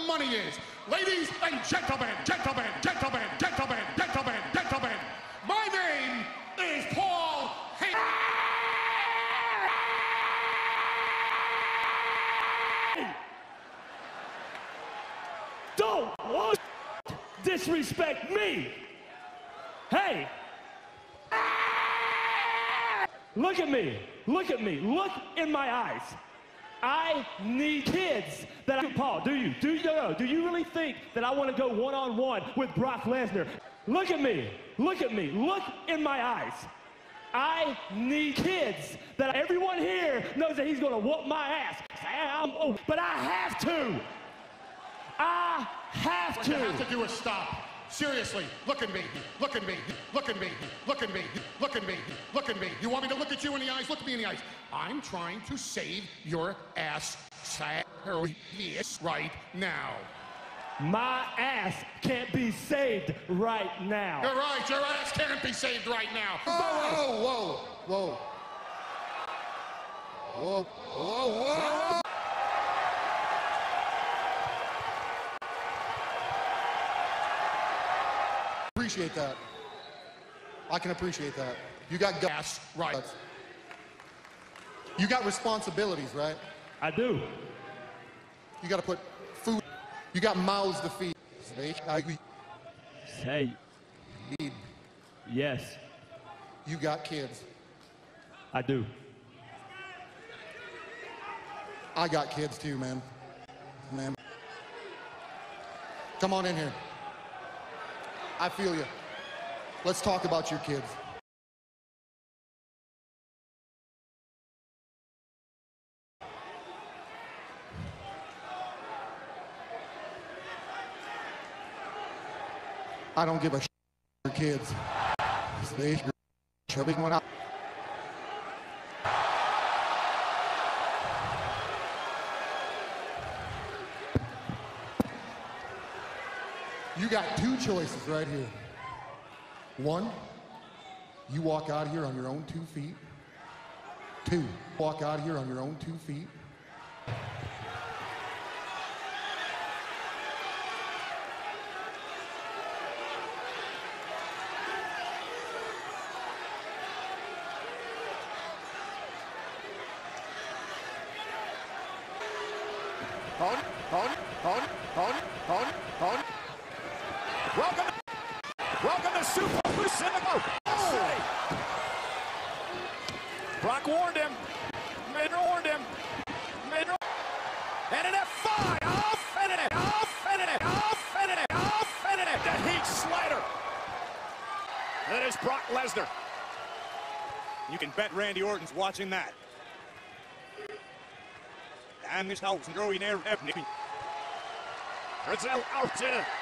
money is. Ladies and gentlemen, gentlemen, gentlemen, gentlemen, gentlemen, gentlemen, my name is Paul Heyman. Don't disrespect me. Hey. Look at me. Look at me. Look in my eyes. I need kids that Paul, do you? Do you really think that I want to go one-on-one with Brock Lesnar? Look at me. Look at me. Look in my eyes. I need kids that everyone here knows that he's going to whoop my ass. But I have to. I have What to. you have to do is stop. Seriously, look at me, look at me, look at me, look at me, look at me, look at me. You want me to look at you in the eyes? Look at me in the eyes. I'm trying to save your ass right now. My ass can't be saved right now. You're right, your ass can't be saved right now. Whoa, whoa, whoa. Whoa, whoa, whoa. Appreciate that. I can appreciate that. You got Gas, right. You got responsibilities, right? I do. You got to put food. You got mouths to feed. Hey. Need. Yes, You got kids. I do. I got kids too, man. Man. Come on in here. I feel you. Let's talk about your kids. I don't give a shit for your kids. They shoving one out. You got two choices right here. One, you walk out of here on your own 2 feet. Two, walk out of here on your own 2 feet. Welcome to Super Pacifico. Brock warned him. Warned him. And an F5. Off and it. Off and it. Off and it. Off and it. The Heat Slider. That is Brock Lesnar. You can bet Randy Orton's watching that. And this house and growing air. Brazil out.